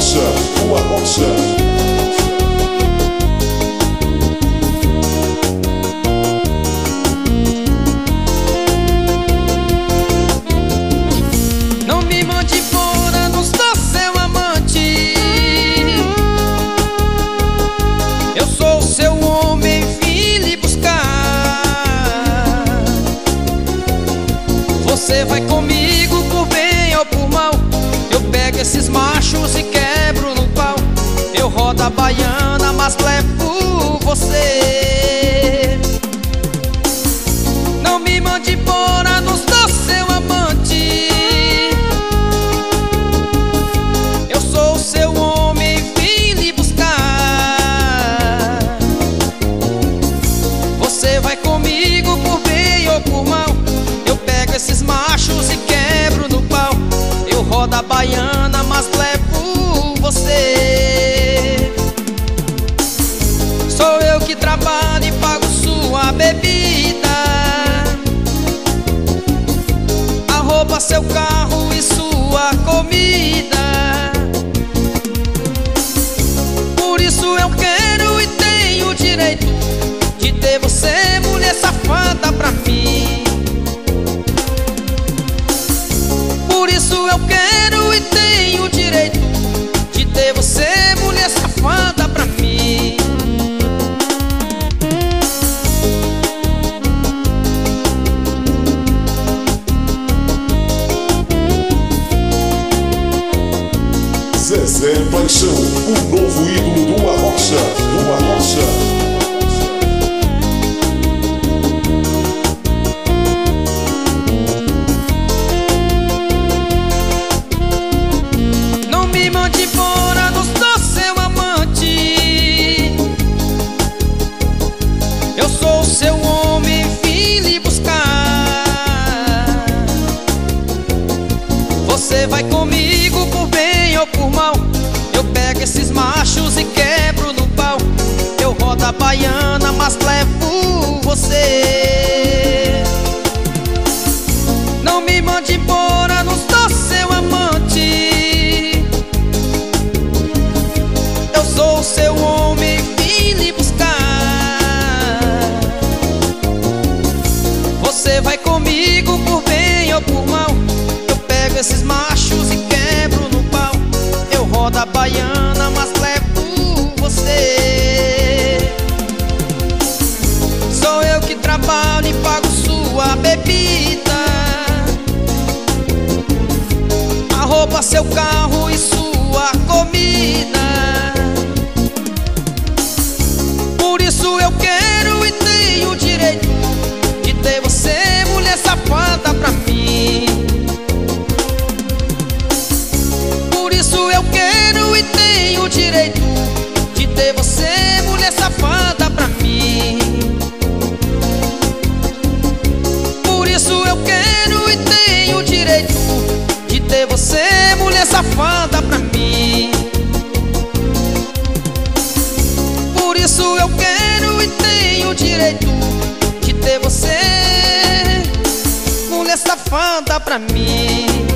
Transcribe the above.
Rocha, Rua Rocha. Você vai comigo por bem ou por mal. Eu pego esses machos e quebro no pau. Eu rodo a baiana, mas levo você. Não me mande embora, não sou seu amante. Eu sou seu homem, vim lhe buscar. Você vai comigo por bem ou por mal. Eu pego esses machos e quebro no pau. Eu rodo a baiana, mas levo você. Sou eu que trabalho e pago sua bebida, a roupa, seu carro e sua comida. Por isso eu quero e tenho direito de ter você, mulher safada, pra mim. Por isso eu quero e tenho direito de ter você, mulher safada, pra mim. Zezé Paixão, o novo ídolo do Arrocha, do Arrocha. Seu homem, vim lhe buscar. Você vai comigo por bem ou por mal. Eu pego esses machos e quebro no pau. Eu rodo a baiana, mas levo você. Não me mande embora, não sou seu amante. Eu sou seu homem, vim lhe buscar. Você vai comigo por bem ou por mal. Eu pego esses machos e quebro no pau. Eu rodo a baiana, mas levo você. Sou eu que trabalho e pago sua bebida, a roupa, seu carro e sua comida. Por isso eu quero e tenho direito de ter você, mulher safada, pra mim. Por isso eu quero e tenho direito de ter você, mulher safada, pra mim. Por isso eu quero e tenho direito de ter você, mulher safada, pra mim. Por isso eu quero e tenho direito de ter você, mulher safada, pra mim.